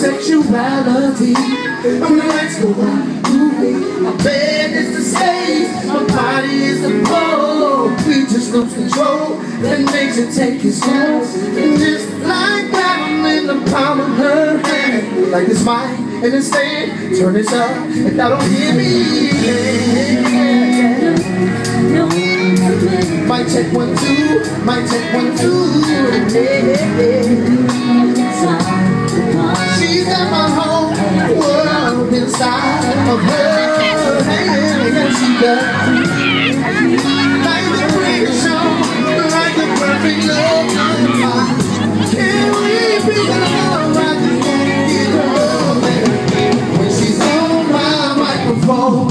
sexuality. When the lights go on, my bed is the stage, my body is the pole. We just lose control, then makes it take its toll. And just like that, I'm in the palm of her hand. Like this mic and this stand, turn this up, and I don't hear me. Mic check 1, 2, mic check 1, 2. She's got my whole world inside of her hand. Yes, she does. Like the pretty show, like the perfect love. Can we be the love? I just wanna get her when she's on my microphone.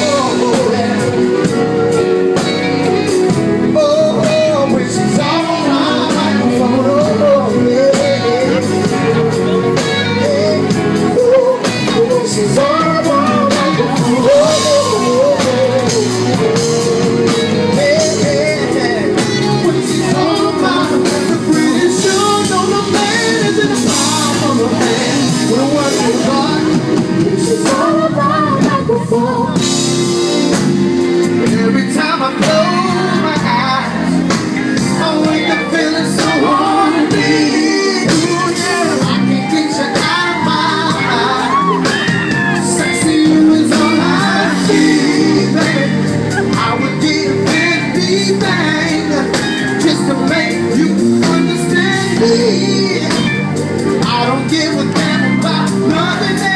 Every time I close my eyes, I wake up feeling so horny. Ooh, yeah, I can't get you out of my eyes. Sexy you is all I see, baby. I would give anything just to make you understand me. I don't give a damn about nothing else.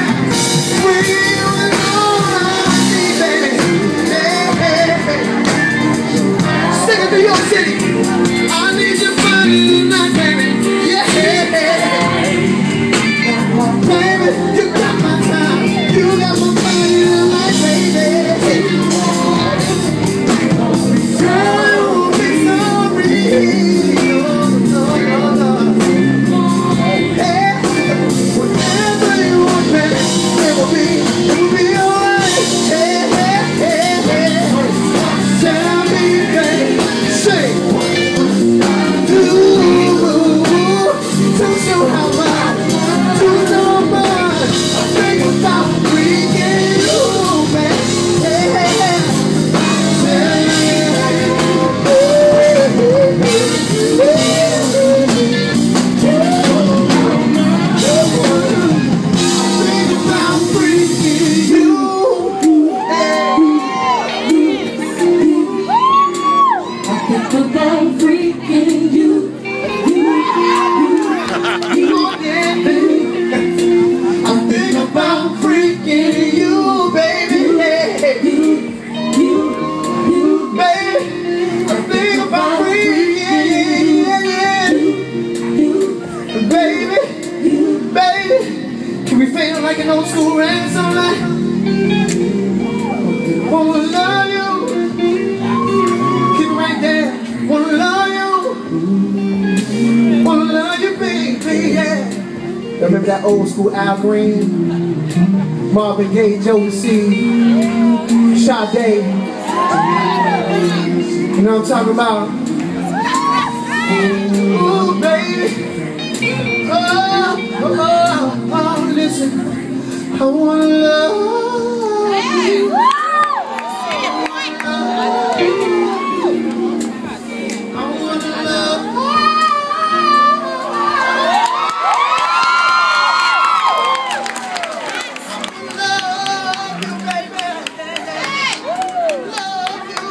New York City, I need your body tonight, baby. Yeah, baby, you got my time, you got my body tonight, baby. Don't be sorry, no. Hey, whatever you want, baby, it will be alright. Hey, tell me, baby. Say, don't show how much, do so much. I think about freaking you, man. Like an old school ransom night. Wanna love you. Keep it right there. Wanna love you. Wanna love you, baby, yeah. Remember that old school Al Green, Marvin Gaye, Joe C, Sade. You know what I'm talking about? Ooh, baby. Oh, listen. I wanna love you. I wanna love you. Love you, baby. Love you.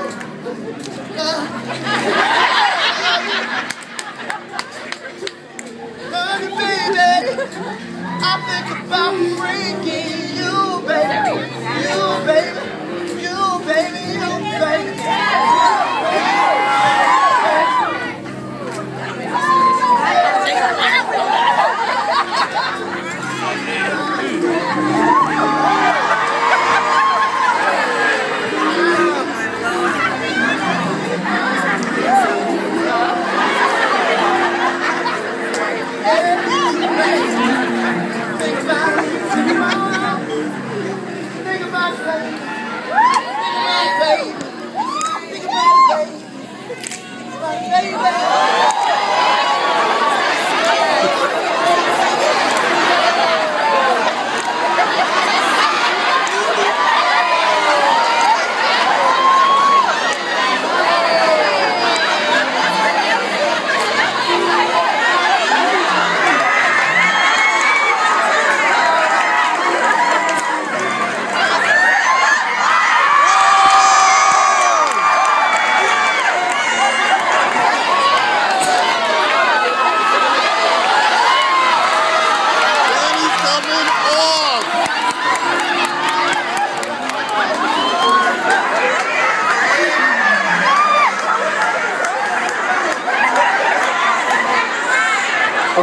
Love you, baby. I think about freaking you, baby. You, baby. You, baby. You, baby.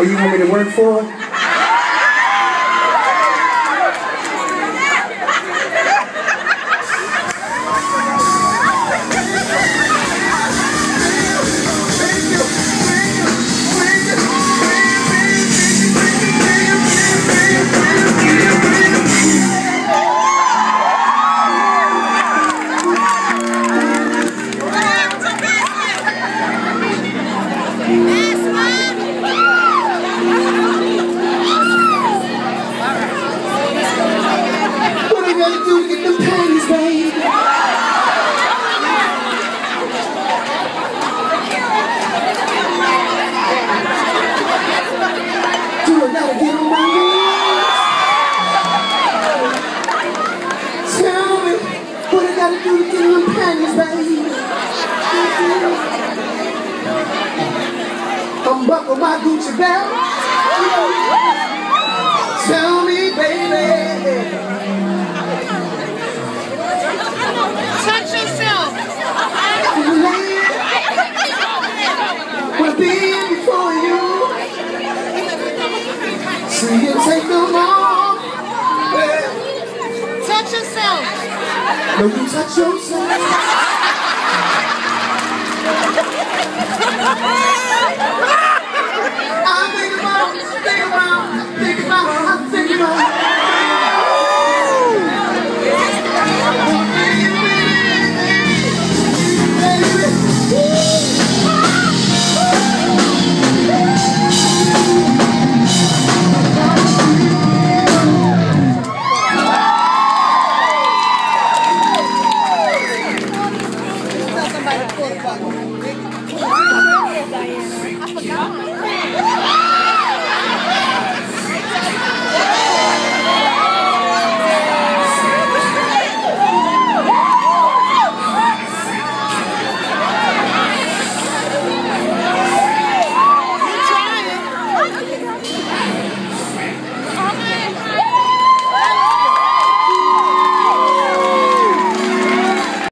you want me to work for it? Unbuckle my Gucci belt. Tell me, baby. Touch yourself. Wanna be before you. So you take them all. Touch yourself. No, you touch yourself. I think about